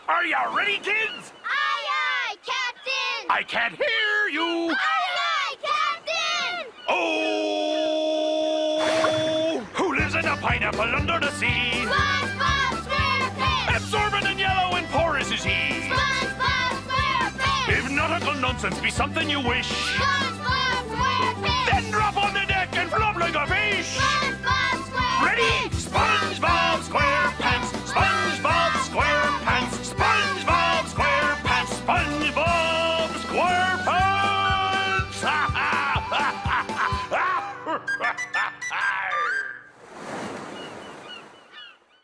Are you ready, kids? Aye, aye, Captain! I can't hear you! Aye, aye, Captain! Oh! Who lives in a pineapple under the sea? SpongeBob SquarePants! Absorbent and yellow and porous is he. SpongeBob SquarePants! If nautical nonsense be something you wish, SpongeBob